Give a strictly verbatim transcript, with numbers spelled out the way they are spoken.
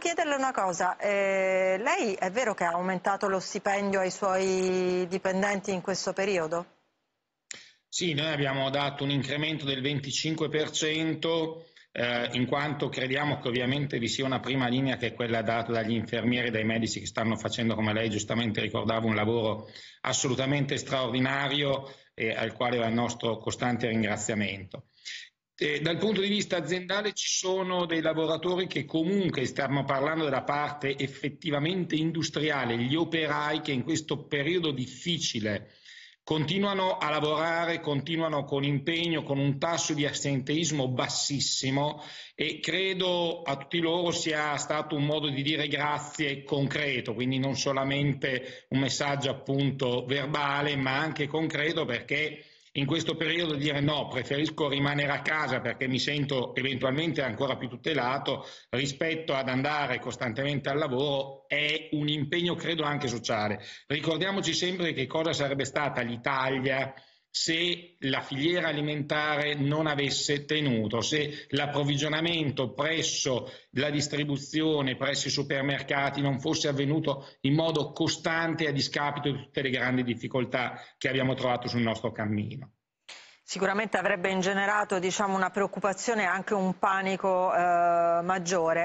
chiederle una cosa, eh, lei è vero che ha aumentato lo stipendio ai suoi dipendenti in questo periodo? Sì, noi abbiamo dato un incremento del venticinque per cento eh, in quanto crediamo che ovviamente vi sia una prima linea che è quella data dagli infermieri e dai medici che stanno facendo, come lei giustamente ricordava, un lavoro assolutamente straordinario e al quale va il nostro costante ringraziamento. Eh, dal punto di vista aziendale ci sono dei lavoratori che comunque, stiamo parlando della parte effettivamente industriale, gli operai che in questo periodo difficile continuano a lavorare, continuano con impegno, con un tasso di assenteismo bassissimo e credo a tutti loro sia stato un modo di dire grazie concreto, quindi non solamente un messaggio appunto verbale, ma anche concreto, perché in questo periodo dire no, preferisco rimanere a casa perché mi sento eventualmente ancora più tutelato rispetto ad andare costantemente al lavoro è un impegno credo anche sociale. Ricordiamoci sempre che cosa sarebbe stata l'Italia se la filiera alimentare non avesse tenuto, se l'approvvigionamento presso la distribuzione, presso i supermercati non fosse avvenuto in modo costante a discapito di tutte le grandi difficoltà che abbiamo trovato sul nostro cammino. Sicuramente avrebbe ingenerato, diciamo, una preoccupazione e anche un panico eh, maggiore.